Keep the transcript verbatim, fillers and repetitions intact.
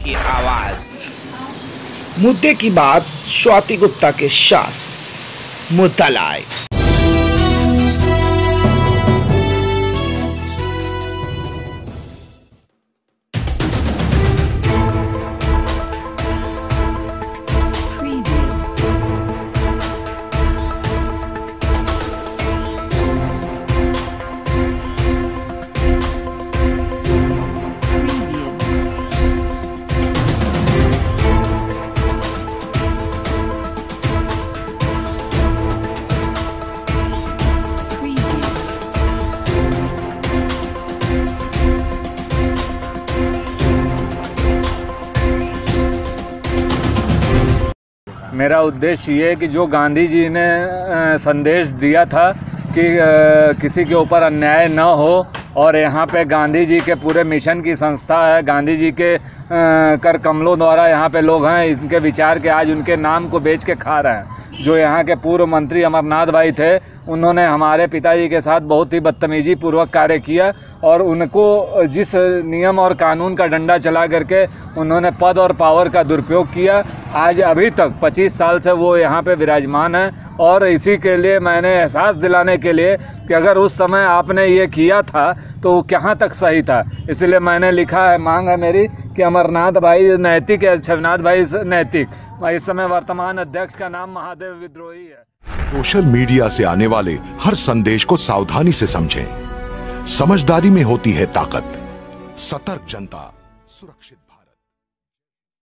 की आवाज। मुद्दे की बात स्वाति गुप्ता के साथ मुद्दा लाइव। मेरा उद्देश्य ये है कि जो गांधी जी ने संदेश दिया था कि किसी के ऊपर अन्याय न हो, और यहाँ पे गांधी जी के पूरे मिशन की संस्था है, गांधी जी के कर कमलों द्वारा यहाँ पे लोग हैं, इनके विचार के आज उनके नाम को बेच के खा रहे हैं। जो यहाँ के पूर्व मंत्री अमरनाथ भाई थे, उन्होंने हमारे पिताजी के साथ बहुत ही बदतमीजी पूर्वक कार्य किया, और उनको जिस नियम और कानून का डंडा चला करके उन्होंने पद और पावर का दुरुपयोग किया, आज अभी तक पच्चीस साल से वो यहाँ पे विराजमान है। और इसी के लिए मैंने एहसास दिलाने के लिए कि अगर उस समय आपने ये किया था तो कहाँ तक सही था, इसलिए मैंने लिखा है, मांग है मेरी कि अमरनाथ भाई नैतिक है, छवनाथ भाई नैतिक। इस समय वर्तमान अध्यक्ष का नाम महादेव विद्रोही है। सोशल मीडिया से आने वाले हर संदेश को सावधानी से समझें। समझदारी में होती है ताकत। सतर्क जनता सुरक्षित।